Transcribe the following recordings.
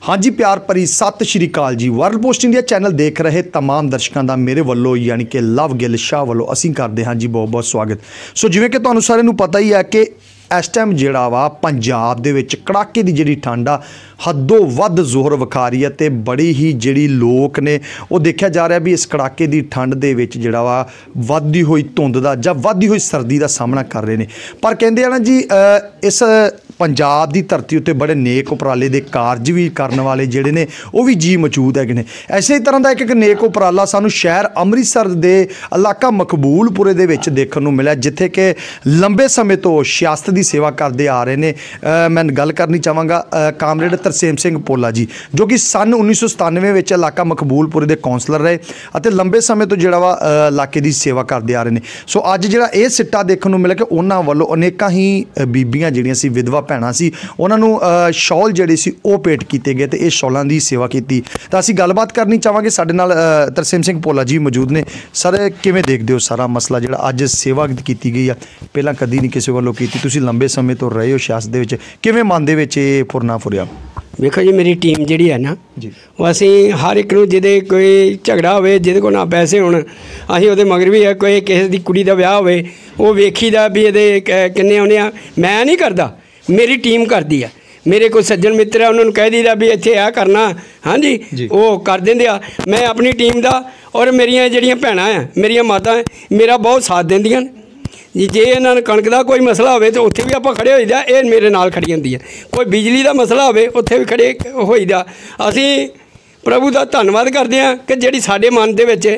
हाँ जी प्यार भरी Sat Shri Akal ji. World post India channel देख रहे तमाम दर्शकों का मेरे वालों यानी कि लव गिल शाह वालों असीं करते हाँ जी बहुत बहुत स्वागत। सो जिवें कि तुहानूं सारिआं नूं पता ही है कि इस टाइम जिहड़ा वा पंजाब दे विच कड़ाके दी जिहड़ी ठंड आ हदों वध जोर विखा रही है ते बड़ी ही जिहड़ी लोक ने वो देखा जा रहा भी इस कड़ाके दी ठंड दे विच जिहड़ा वा वधदी हुई धुंद दा जां वधदी हुई सर्दी दा सामना कर रहे ने। पर कहंदे आ ना जी इस पंजाब की धरती उत्ते बड़े नेक उपराले दे कारज भी करने वाले जिहड़े ने वो भी जी मौजूद है ने। ऐसे ही तरह का एक नेक उपराला सानू शहर अमृतसर दे इलाका मकबूलपुरे दे विच देखण नूं मिलिआ जिथे कि लंबे समय तो सियासत की सेवा करते आ रहे ने। मैं गल करनी चाहांगा कामरेड तरसेम सिंह पोला जी जो कि सन 1997 विच इलाका मकबूलपुरे दे कौंसलर रहे अते लंबे समय तो जिहड़ा वा इलाके की सेवा करते आ रहे ने। सो अज जिहड़ा ये सिट्टा देखण नूं मिलिआ कि उन्हां वल्लों अनेकां ही बीबियां जिहड़ियां सी विधवा भैणां सी उन्हां नूं शॉल जिहड़े सी वो भेंट कीते गए ते इस शॉलां दी सेवा कीती। तां असीं गलबात करनी चाहांगे साडे नाल तरसेम सिंह पोला जी मौजूद ने। सर किवें देखदे हो सारा मसला जिहड़ा अज सेवा कीती गई आ पहलां कदी नहीं किसी वल्लों कीती, तुसीं लंबे समय तो रहे हो सियासत दे विच, किवें मन दे विच इह फुरना फुरिआ? वेखो जी मेरी टीम जिहड़ी है ना वो असीं हर एक नूं जिहदे कोई झगड़ा होवे जिहदे कोल ना पैसे होण असीं उहदे मगर भी है कोई किसी दी कुड़ी दा विआह होवे वो वेखीदा भी इहदे किन्ने आउणे आ। मैं नहीं करदा, मेरी टीम करदी है। मेरे कोई सज्जन मित्र है उन्होंने कह दीदा भी इत्थे आ करना हाँ जी वो कर देंदे आ। मैं अपनी टीम दा और मेरियां जिहड़ियां भैणां है मेरियां मातां मेरा बहुत साथ देंदियां जी। जे इन्हां नूं कणक दा कोई मसला होवे तो उत्थे भी आपां खड़े होईदा, ये मेरे नाल खड़ी हुंदी है। कोई बिजली दा मसला होवे उत्थे भी खड़े होईदा। असीं प्रभु दा धन्नवाद करदे हां कि जिहड़ी साडे मन दे विच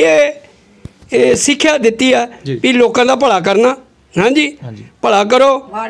ये सिੱਖਿਆ दित्ती है भी लोकां दा भला करना हाँ जी भला करो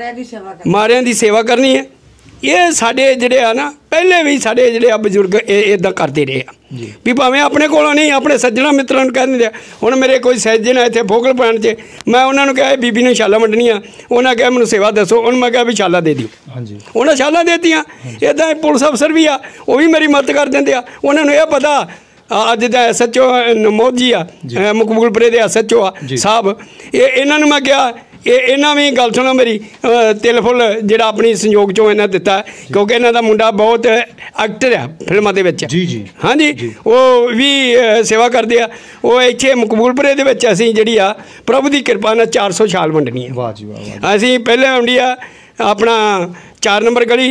मारियां दी सेवा करनी है। ये साडे जिहड़े आ ना पहले भी साडे जिहड़े आ बजुर्ग इदां करते रहे भी भावें अपने कोलों नहीं अपने सज्जणा मित्रां नूं कह दिंदे। हुण मेरे कोई सज्जन है इत्थे फोकल पॉइंट 'च मैं उन्हां नूं कहा बीबी ने छालां वंडणियां उन्हां कहा मैनूं सेवा दसो हुण मैं कहा भी छालां दे दिओ उन्हां छालां देतियां। इदां पुलिस अफसर भी आ वो भी मेरी मदद कर दिंदे आ। उन्हां नूं इह पता अज दा SHO नमोद जी आ मकबूलपुरे दे SHO आ साहब इन्हां नूं मैं कहा इन्हां भी गल सुनो मेरी तिल फुल जिहड़ा अपनी संयोग चों इन्हां दित्ता क्योंकि इन्हां दा मुंडा बहुत एक्टर है फिल्मां दे विच हाँ जी वो भी सेवा करदे आ। वो इत्थे मकबूलपुरे दे विच असीं जिहड़ी आ प्रभु दी किरपा नाल 400 छाल वंडनी है। असीं पहले वंडी आ अपना 4 नंबर गली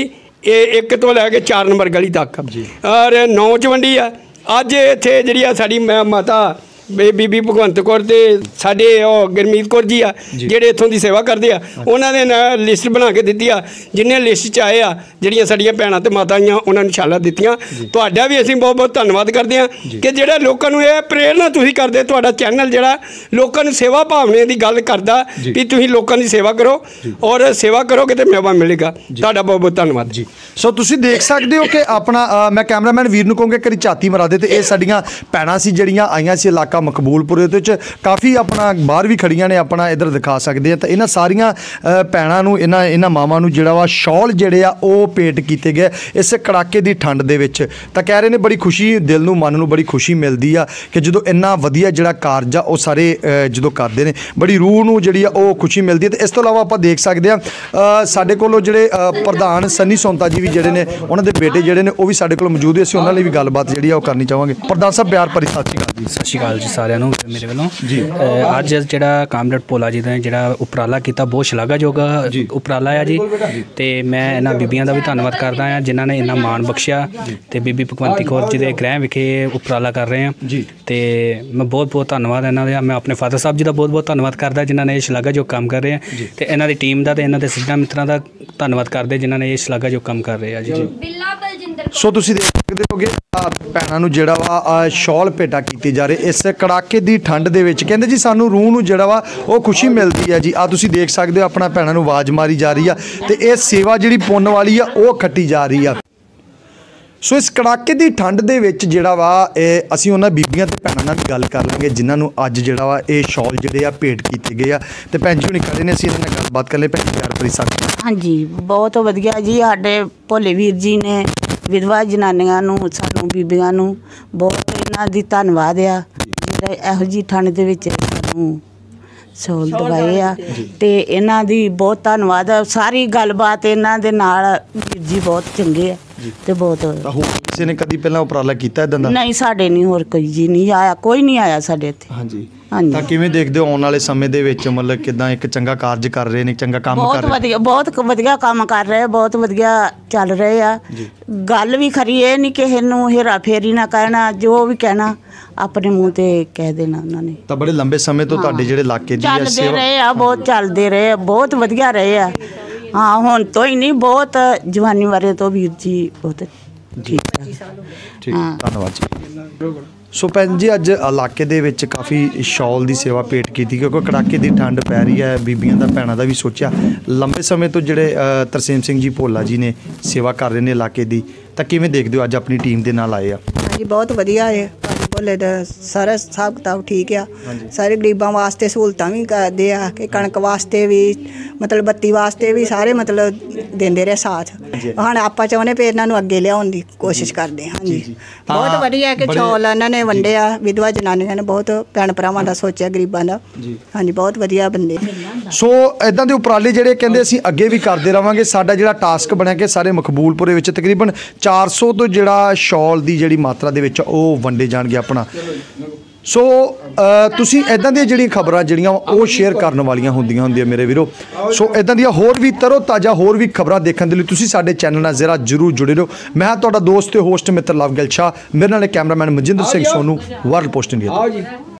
1 तो लैके 4 नंबर गली तक और 9 च वंडी आ। अज इत्थे जिहड़ी आ साडी माता बीबी भगवंत कौर ते साडे गुरमीत कौर जी आ जिहड़े इत्थों दी सेवा करदे आ उन्हां दे लिस्ट बना के दित्ती आ। जिन्ने लिस्ट च आए आ जिहड़ियां साडीआं भैणां ते माता आईआं उन्हां नूं छालां दित्तियां। तुहाडा भी असीं बहुत बहुत धन्नवाद करदे आ कि जिहड़ा लोकां नूं इह प्रेरणा तुसीं करदे। तुहाडा चैनल जिहड़ा लोकां नूं सेवा भावना दी गल करदा भी तुसीं लोकां दी सेवा करो और सेवा करोगे ते मेवा मिलेगा। तुहाडा बहुत बहुत धन्नवाद जी। सो तुसीं देख सकदे हो कि अपना मैं कैमरामैन वीर नूं कहूँगा करी झाती मरा दे ते इह साडीआं भैणां सी जिहड़ियां आईआं सी इलाका मकबूलपुरे दे विच काफ़ी अपना बाहर भी खड़ियां ने अपना इधर दिखा सकते हैं। तो इन्हां सारियां भैणां नूं इन्हां मावां नूं जिहड़ा वा शॉल जिहड़े आ वो भेंट कीते गए इस कड़ाके दी ठंड दे विच। तां कह रहे ने बड़ी खुशी दिल नूं मन नूं बड़ी खुशी मिलदी आ कि जदों इन्ना वधिया जिहड़ा कारज आ वो सारे जदों करदे ने बड़ी रूह नूं जिहड़ी आ वो खुशी मिलदी है। ते इस तों इलावा आपां देख सकदे आ साडे कोलों जिहड़े प्रधान सन्नी सोंता जी भी जिहड़े ने उन्हां दे बेटे जिहड़े ने वो भी साडे कोल मौजूद है। असीं उन्हां लई भी गलबात जिहड़ी आ वो करनी चाहांगे। प्रधान साहब प्यार भरी सत श्री अकाल जी। सत श्री अकाल जी सारिਆਂ ਨੂੰ मेरे वालों जी। अज ਜਿਹੜਾ ਕਾਮਰੇਡ ਪੋਲਾ जी ने ਜਿਹੜਾ ਉਪਰਾਲਾ ਕੀਤਾ ਬਹੁਤ ਸ਼ਲਾਘਾਯੋਗ ਉਪਰਾਲਾ ਆ ਜੀ। ਤੇ ਮੈਂ ਇਹਨਾਂ ਬੀਬੀਆਂ ਦਾ ਵੀ ਧੰਨਵਾਦ ਕਰਦਾ ਹਾਂ ਜਿਨ੍ਹਾਂ ਨੇ ਇੰਨਾ ਮਾਣ ਬਖਸ਼ਿਆ ਤੇ ਬੀਬੀ ਭਗਵੰਤੀ ਕੌਰ ਜੀ ਦੇ ਗ੍ਰਹਿ ਵਿਖੇ ਉਪਰਾਲਾ ਕਰ ਰਹੇ ਹਾਂ ਤੇ ਮੈਂ ਬਹੁਤ ਬਹੁਤ ਧੰਨਵਾਦ ਇਹਨਾਂ ਦਾ। ਮੈਂ ਆਪਣੇ ਫਾਦਰ ਸਾਹਿਬ ਜੀ ਦਾ ਬਹੁਤ ਬਹੁਤ ਧੰਨਵਾਦ ਕਰਦਾ ਜਿਨ੍ਹਾਂ ਨੇ ਇਹ ਸ਼ਲਾਘਾਯੋਗ ਕੰਮ ਕਰ ਰਹੇ ਆ ਤੇ ਇਹਨਾਂ ਦੀ ਟੀਮ ਦਾ ਤੇ ਇਹਨਾਂ ਦੇ ਸੱਜਣਾ ਮਿੱਤਰਾਂ ਦਾ ਧੰਨਵਾਦ ਕਰਦੇ ਜਿਨ੍ਹਾਂ ਨੇ ਇਹ ਸ਼ਲਾਘਾਯੋਗ ਕੰਮ ਕਰ ਰਹੇ ਆ ਜੀ। ਸੋ ਤੁਸੀਂ ਦੇਖ ਸਕਦੇ ਹੋਗੇ ਭੈਣਾਂ ਨੂੰ ਜਿਹੜਾ ਵਾ ਸ਼ਾਲ ਭੇਟਾ ਕੀਤੀ ਜਾ ਰਹੀ ਇਸ ਕੜਾਕੇ ਦੀ ਠੰਡ ਦੇ ਵਿੱਚ। ਕਹਿੰਦੇ ਜੀ ਸਾਨੂੰ रूह ਨੂੰ ਜਿਹੜਾ ਵਾ ਉਹ ਖੁਸ਼ੀ ਮਿਲਦੀ ਹੈ ਜੀ। ਆ ਤੁਸੀਂ ਦੇਖ ਸਕਦੇ ਹੋ ਆਪਣਾ ਭੈਣਾਂ ਨੂੰ ਆਵਾਜ਼ ਮਾਰੀ ਜਾ ਰਹੀ ਆ ਤੇ ਇਹ ਸੇਵਾ ਜਿਹੜੀ ਪੁੰਨ ਵਾਲੀ ਆ ਉਹ ਖੱਟੀ ਜਾ ਰਹੀ ਆ। ਸੋ ਇਸ ਕੜਾਕੇ ਦੀ ਠੰਡ ਦੇ ਵਿੱਚ ਜਿਹੜਾ ਵਾ ਇਹ ਅਸੀਂ ਉਹਨਾਂ ਬੀਬੀਆਂ ਤੇ ਭੈਣਾਂ ਨਾਲ ਵੀ ਗੱਲ ਕਰ ਲਾਂਗੇ ਜਿਨ੍ਹਾਂ ਨੂੰ ਅੱਜ ਜਿਹੜਾ ਵਾ ਇਹ ਸ਼ਾਲ ਜਿਹੜੇ ਆ ਭੇਟ ਕੀਤੇ ਗਏ ਆ ਤੇ ਭੈਣ ਜੀ ਹੁਣੀ ਖੜੇ ਨੇ ਅਸੀਂ ਇਹਨਾਂ ਨਾਲ ਗੱਲਬਾਤ ਕਰ ਲਈ। ਭੈਣ ਜੀ ਪਿਆਰ ਭਰੀ ਸਤਿ ਹਾਂਜੀ ਬਹੁਤ ਵਧੀਆ ਜੀ। ਸਾਡੇ ਭੋਲੇ ਵੀਰ ਜੀ ਨੇ ਵਿਧਵਾ ਜਨਾਨੀਆਂ ਨੂੰ ਸਾਨੂੰ ਬੀਬੀਆਂ ਨੂੰ ਬਹੁਤ ਇਹਨਾਂ ਦੀ ਧੰਨਵਾਦ ਆ ਜਿਹੜੇ ਇਹੋ ਜਿਹੀ ਠੰਡ ਦੇ ਵਿੱਚ ਸਾਨੂੰ ਸਹੂਲ ਦਵਾਏ ਆ ਤੇ ਇਹਨਾਂ ਦੀ ਬਹੁਤ ਧੰਨਵਾਦ। ਸਾਰੀ ਗੱਲਬਾਤ ਇਹਨਾਂ ਦੇ ਨਾਲ ਵੀਰ ਜੀ ਬਹੁਤ ਚੰਗੇ ਆ। ਤੇ ਬਹੁਤ ਤਾਂ ਹੋਰ ਕਿਸੇ ਨੇ ਕਦੀ ਪਹਿਲਾਂ ਉਪਰਾਲਾ ਕੀਤਾ ਇਦਾਂ ਦਾ? ਨਹੀਂ, ਸਾਡੇ ਨਹੀਂ, ਹੋਰ ਕੋਈ ਜੀ ਨਹੀਂ ਆਇਆ, ਕੋਈ ਨਹੀਂ ਆਇਆ ਸਾਡੇ ਇੱਥੇ। ਹਾਂਜੀ। ਹਾਂਜੀ, ਤਾਂ ਕਿਵੇਂ ਦੇਖਦੇ ਹੋ ਆਉਣ ਵਾਲੇ ਸਮੇਂ ਦੇ ਵਿੱਚ ਮਤਲਬ ਕਿਦਾਂ ਇੱਕ ਚੰਗਾ ਕਾਰਜ ਕਰ ਰਹੇ ਨੇ, ਚੰਗਾ ਕੰਮ ਕਰ ਬਹੁਤ ਰਹੇ ਵਧੀਆ, ਬਹੁਤ ਵਧੀਆ ਕੰਮ ਕਰ ਰਹੇ, ਬਹੁਤ ਵਧੀਆ ਚੱਲ ਰਹੇ ਆ। ਗੱਲ ਵੀ ਖਰੀ, ਇਹ ਨਹੀਂ ਕਿਸੇ ਨੂੰ ਹੇਰਾ ਫੇਰੀ ਨਾ ਕਹਿਣਾ, ਜੋ ਵੀ ਕਹਿਣਾ ਆਪਣੇ ਮੂੰਹ ਤੇ ਕਹਿ ਦੇਣਾ ਉਹਨਾਂ ਨੇ। ਤਾਂ ਬੜੇ ਲੰਬੇ ਸਮੇਂ ਤੋਂ ਤੁਹਾਡੇ ਜਿਹੜੇ ਇਲਾਕੇ ਦੀ ਚੱਲਦੇ ਸੇਵਾ ਰਹੇ ਆ, ਬਹੁਤ ਚੱਲਦੇ ਰਹੇ ਆ, ਬਹੁਤ ਵਧੀਆ ਰਹੇ ਆ। ਹਾਂ, ਹੁਣ ਤੋਂ ਹੀ ਨਹੀਂ, ਬਹੁਤ ਜਵਾਨੀ ਬਾਰੇ ਤੋਂ ਵੀਰ ਜੀ ਬਹੁਤ ਠੀਕ ਆ। ਠੀਕ, ਧੰਨਵਾਦ ਜੀ। ਸੋ ਭੈਣ ਜੀ, ਅੱਜ ਇਲਾਕੇ ਦੇ ਵਿੱਚ ਕਾਫੀ ਸ਼ਾਲ ਦੀ ਸੇਵਾ ਭੇਟ ਕੀਤੀ, ਕਿਉਂਕਿ ਕੜਾਕੇ ਦੀ ਠੰਡ ਪੈ ਰਹੀ ਹੈ। ਬੀਬੀਆਂ ਦਾ, ਭੈਣਾਂ ਦਾ ਵੀ ਸੋਚਿਆ ਲੰਬੇ ਸਮੇਂ ਤੋਂ ਜਿਹੜੇ ਤਰਸੇਮ ਸਿੰਘ ਜੀ ਭੋਲਾ ਜੀ ਨੇ ਸੇਵਾ ਕਰ ਰਹੇ ਨੇ ਇਲਾਕੇ ਦੀ, ਤਾਂ ਕਿਵੇਂ ਦੇਖਦੇ ਹੋ ਅੱਜ ਆਪਣੀ ਟੀਮ ਦੇ ਨਾਲ ਆਏ ਆ? ਹਾਂਜੀ, ਬਹੁਤ ਵਧੀਆ ਹੈ। ਭੋਲੇ ਦਾ ਸਾਰਾ ਹਿਸਾਬ ਕਿਤਾਬ ਠੀਕ ਆ। ਸਾਰੇ ਗਰੀਬਾਂ ਵਾਸਤੇ ਸਹੂਲਤਾਂ ਵੀ ਕਰਦੇ ਆ, ਕਿ ਕਣਕ ਵਾਸਤੇ ਵੀ, ਮਤਲਬ ਬੱਤੀ ਵਾਸਤੇ ਵੀ, ਸਾਰੇ ਮਤਲਬ ਦਿੰਦੇ ਰਹੇ ਸਾਥ। ਹੁਣ ਆਪਾਂ ਚਾਹੁੰਦੇ ਪਏ ਇਹਨਾਂ ਨੂੰ ਅੱਗੇ ਲਿਆਉਣ ਦੀ ਕੋਸ਼ਿਸ਼ ਕਰਦੇ ਹਾਂ। ਹਾਂਜੀ, ਬਹੁਤ ਵਧੀਆ ਕਿ ਚੌਲ ਇਹਨਾਂ ਨੇ ਵੰਡੇ ਆ, ਵਿਧਵਾ ਜਨਾਨੀਆਂ ਨੇ ਬਹੁਤ ਭੈਣ ਭਰਾਵਾਂ ਦਾ ਸੋਚਿਆ, ਗਰੀਬਾਂ ਦਾ। ਹਾਂਜੀ, ਬਹੁਤ ਵਧੀਆ ਬੰਦੇ। ਸੋ ਇਦਾਂ ਦੇ ਉਪਰਾਲੇ ਜਿਹੜੇ ਕਹਿੰਦੇ ਅਸੀਂ ਅੱਗੇ ਵੀ ਕਰਦੇ ਰਵਾਂਗੇ। ਸਾਡਾ ਜਿਹੜਾ ਟਾਸਕ ਬਣਿਆ ਕਿ ਸਾਰੇ ਮਕਬੂਲਪੁਰੇ ਵਿੱਚ ਤਕਰੀਬਨ 400 ਤੋਂ ਜਿਹੜਾ ਸ਼ਾਲ ਦੀ ਜਿਹੜੀ ਮਾਤਰਾ ਦੇ ਵਿੱਚ ਉਹ ਵੰਡੇ ਜਾਣਗੇ ਆਪਣਾ। ਸੋ ਤੁਸੀਂ ਇਦਾਂ ਦੀਆਂ ਜਿਹੜੀਆਂ ਖਬਰਾਂ ਜਿਹੜੀਆਂ ਉਹ ਸ਼ੇਅਰ ਕਰਨ ਵਾਲੀਆਂ ਹੁੰਦੀਆਂ ਮੇਰੇ ਵੀਰੋ। ਸੋ ਇਦਾਂ ਦੀਆਂ ਹੋਰ ਵੀ ਤਰੋ ਤਾਜ਼ਾ ਹੋਰ ਵੀ ਖਬਰਾਂ ਦੇਖਣ ਦੇ ਲਈ ਤੁਸੀਂ ਸਾਡੇ ਚੈਨਲ ਨਾਲ ਜ਼ਰੂਰ ਜੁੜੇ ਰਹੋ। ਮੈਂ ਤੁਹਾਡਾ ਦੋਸਤ ਤੇ ਹੋਸਟ ਮਿੱਤਰ ਲਵਗਿਲ ਸ਼ਾਹ, ਮੇਰੇ ਨਾਲ cameraman Manjinder Singh Sonu, world post India.